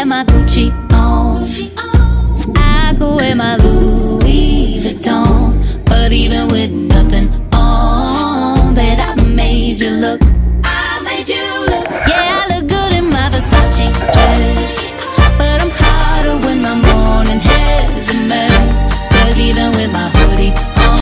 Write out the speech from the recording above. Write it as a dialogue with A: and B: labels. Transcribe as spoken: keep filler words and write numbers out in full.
A: have my Gucci on, I could wear my Louis Vuitton, but even with nothing on, bet I made you look